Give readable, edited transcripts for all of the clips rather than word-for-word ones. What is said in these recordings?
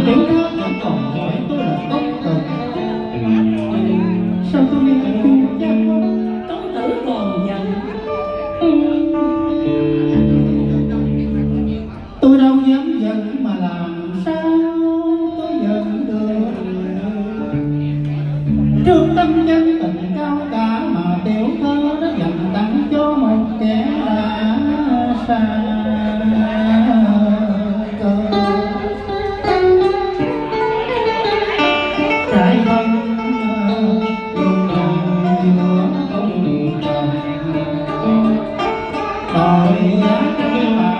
Tiểu thơ vẫn còn hỏi tôi là công tử, sao tôi nghe chu chắc công tử còn giận. Tôi đâu dám giận mà làm sao tôi giận được. Trước tâm chân tình cao cả mà tiểu thơ đã dành tặng cho một kẻ đã xa cơ. Trái thân luôn nằm giữa không trần, đòi giá mà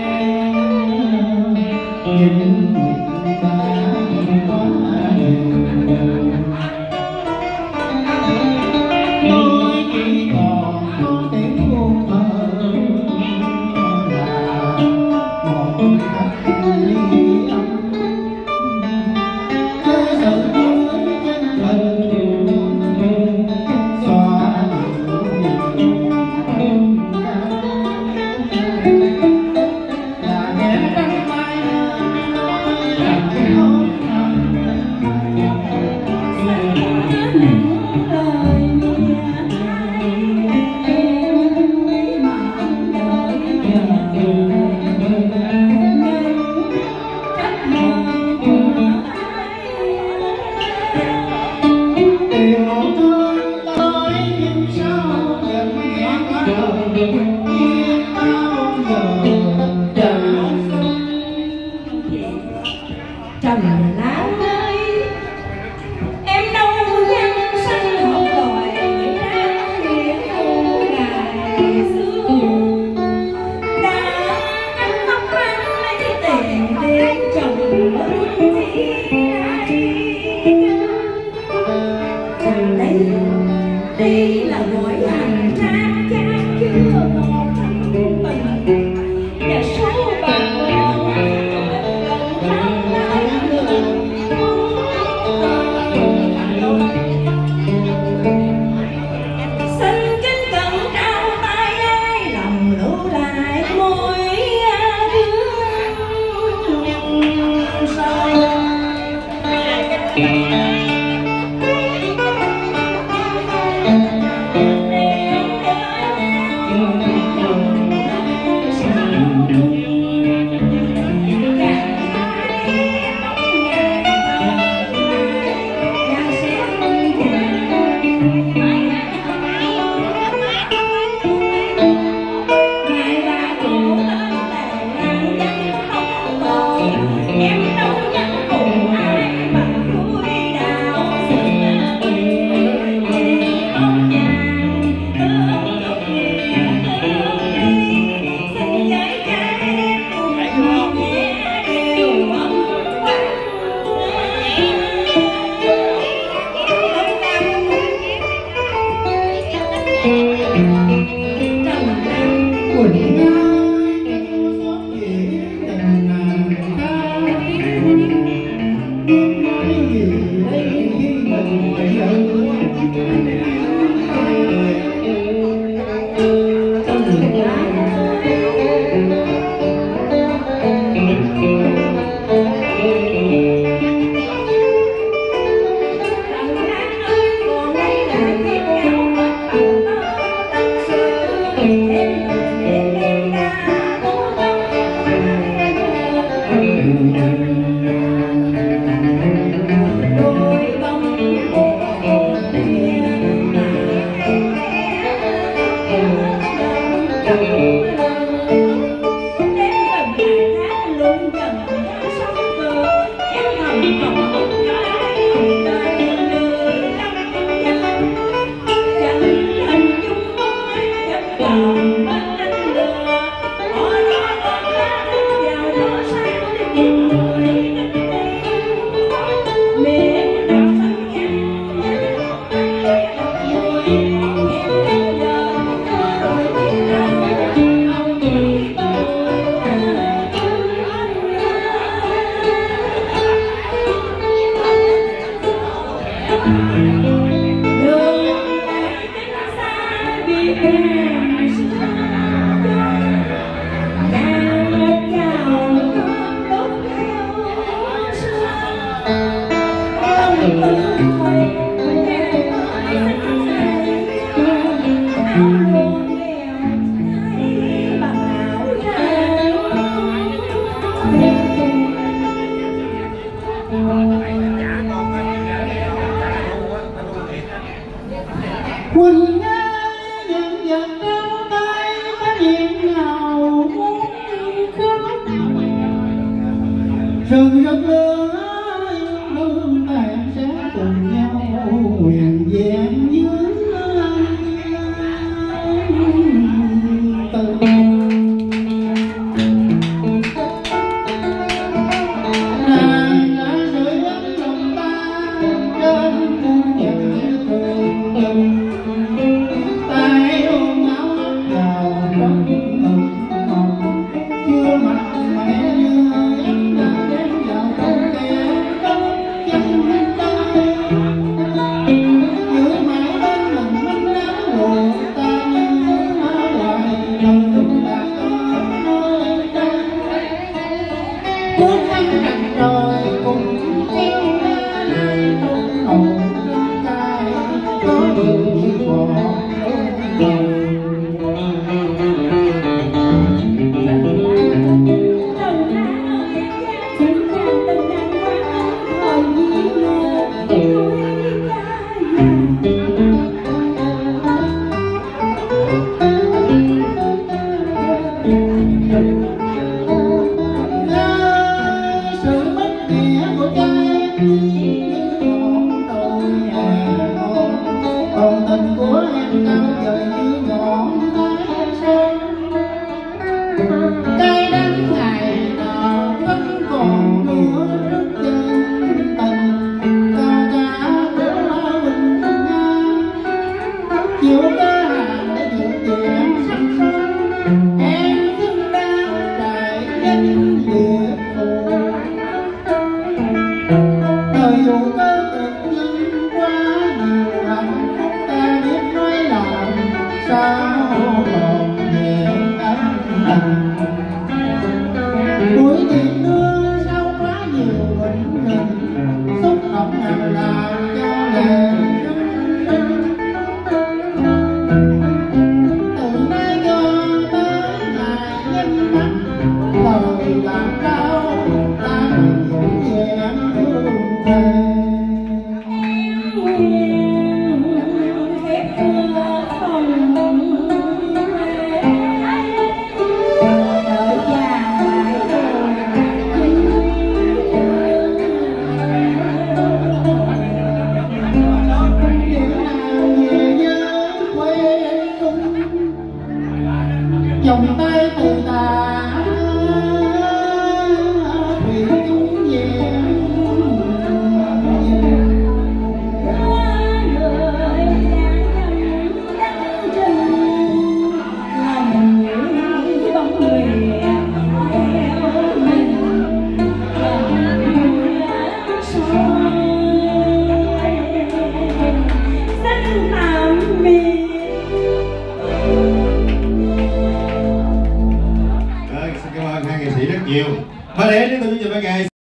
nhìn ta quá nhiều. Tôi chỉ còn có tiếng buồn thơ là một cách ly âm. Thế sự cuối chân tình xóa nhiều là kẻ trắng mai Trầm Lan ơi, em đâu nhân sinh học đòi ra nghĩa thu ngày xưa, đã cắt tóc ăn lấy tiền tiền chồng đây là gọi hành trang trang chưa một thân tình và số bạc Quỳnh ơi, dần dần trao tay có nhiên nào muốn khóc rừng rực lương tàn sẽ cùng nhau huyền vẹn dưới từ nàng đã sưởi ấm lòng ta trên muôn vàng thường tay ôm áo vào trong ngực hồng chưa mặt mẹ như em đã đến vào trong kẻ công chân tay giữ mãi bên mình minh áo buồn ta như má hoài lòng đã nơi đây bước khăn cành trời cùng theo lên trong hồn cay có điều gì bỏ sự bất nghĩa của cha em như ngọn đồi hè còn tình của em cao trời như ngọn thái sơn cây đắng ngày nào vẫn còn nữa rất chân tình cao cả của bình an chiều ca hàng để dự diện xanh xanh em xứng đáng đại danh liệt phù đời dù có cực nhưng quá nhiều hạnh phúc ta biết nói lòng sao còn về anh buổi tiệc đưa sau quá nhiều bệnh rình xúc động ngàn làm cho lệ từ nay cho tới ngày nhắm mắt lời làm đau ta vững vẹn hương thề vòng tay từ tà thủy chung vẹn Cảm ơn hai nghệ sĩ rất nhiều. Và để đến từ chương trình văn nghệ